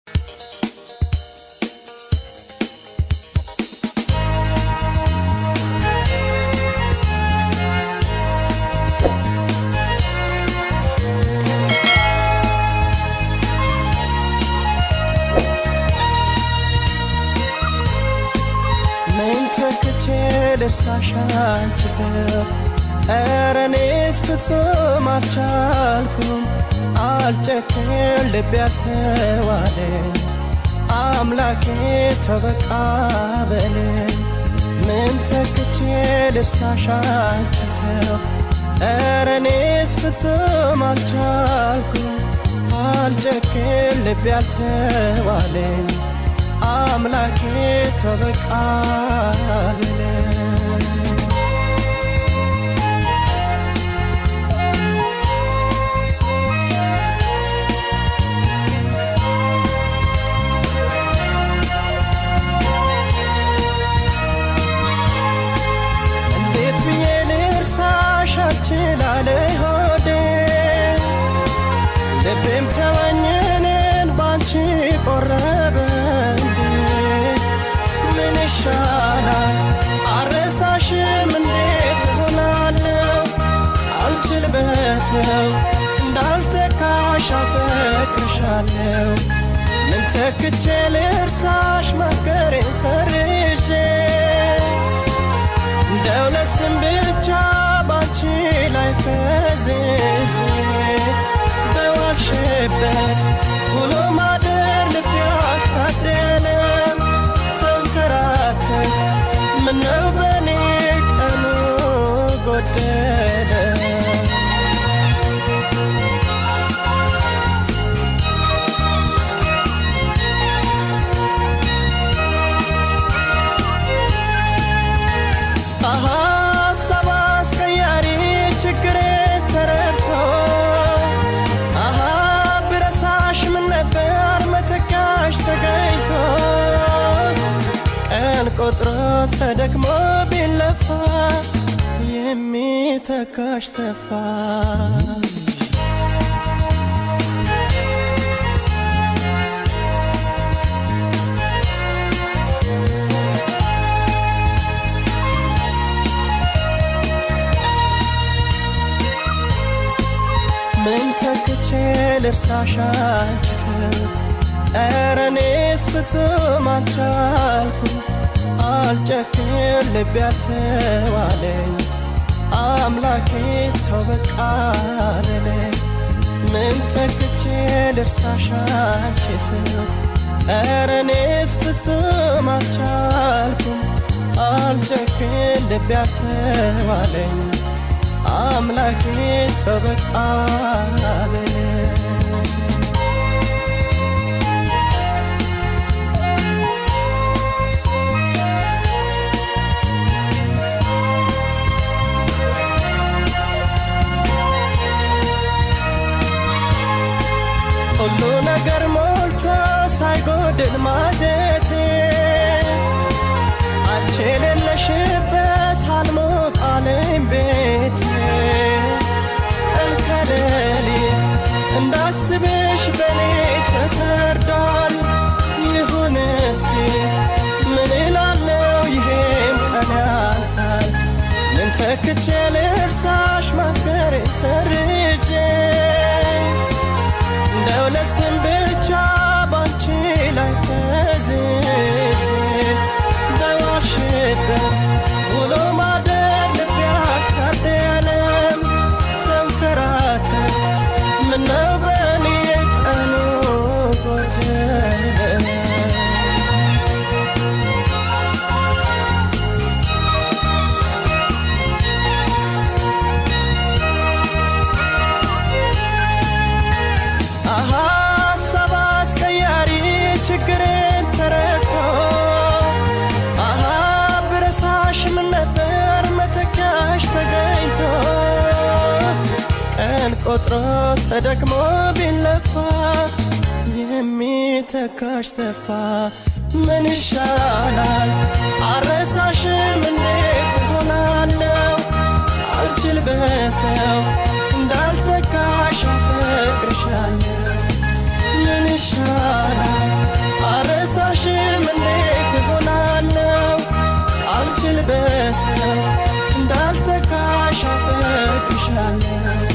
ልርሳሻንቺ ሰው እረኔስ ፍጹም አልቻልኩም አልጨክን ልቤ አልተዋለኝ አምላኬ ተበቃ በለኝ ምን ተክቼ ልርሳሻንቺ ሰው እረኔስ ፍጹም አልቻልኩም አልጨክን ልቤ አልተዋለኝ አምላኬ ተበቃ በለኝ እንዴት ብዬ ልርሳሽ አልችላለኝ ሆዴ ልቤም ተወኝንን ባንቺ ቆረበ ምን ይሻላል አረሳሽም እንዴት ሆናለሁ አልችል በሰው እንዳልተካሽ አፈቅርሻለሁ ምን ተክቼ ልርሳሽ ማፍቀሬን ሰርዤ እንደው ለስም ብቻ ባንቺ ላይ ፈዝዤ በዋልሽበት ውሎ ማደር ልቤ አልታደለም ተንከራተት ምነው በኔ ቀኑ ጎደለ ሀሳብ አስቀያሪ ችግሬን ተረድቶ ብረሳሽ ምን ነበር መተካሽ ተገኝቶ ቀን ቆጥሮ ተደክሞ ቢለፋ የሚተካሽ ተፋ ምን ተክቼ ልርሳሽ አንቺ ሰው እረኔስ ፍጹም አልቻልኩም አልጨክን ልቤ አልተዋለኝ አምላኬ ተበቃ በለኝ ምን ተክቼ ልርሳሽ አንቺ ሰው እረኔስ ፍጹም አልቻልኩም አልጨክን ልቤ አልተዋለኝ አምላኬ ተበቃ በለኝ ሁሉ ነገር ሞልቶ ሳይጎድል ማጀቴ አንቺ የሌለሽበት አልሞት አለኝ ቤቴ ቀን ከሌሊት እንዳስብሽ በኔ ተፈርዷል ይሁን እስኪ ምን እላለሁ ይሄም ቀን ያልፋል ምን ተክቼ ልርሳሽ ማፍቀሬን ሰርዤ እንደው ለስም ብቻ ባንቺ ላይ ፈዝዤ በዋልሽበት ውሎ ማደር ልቤ አልታደለም ተንከራተት ምነው በኔ ቀኑ ጎደለ ሀሳብ አስቀያሪ ችግሬን ተረድቶ ብረሳሽ ምን ነበር መተካሽ ተገኝቶ ቀን ቆጥሮ ተደክሞ ቢለፋ የሚተካሽ ተፋ ምን ይሻላል አረሳሽም እንዴት ሆናለሁ አልችል በሰው እንዳልተካሽ አፈቅርሻለሁ ምን ይሻላል አረሳሽም እንዴት ሆናለው አልችል በሰው እንዳልተካሽ አፈቅርሻለሁ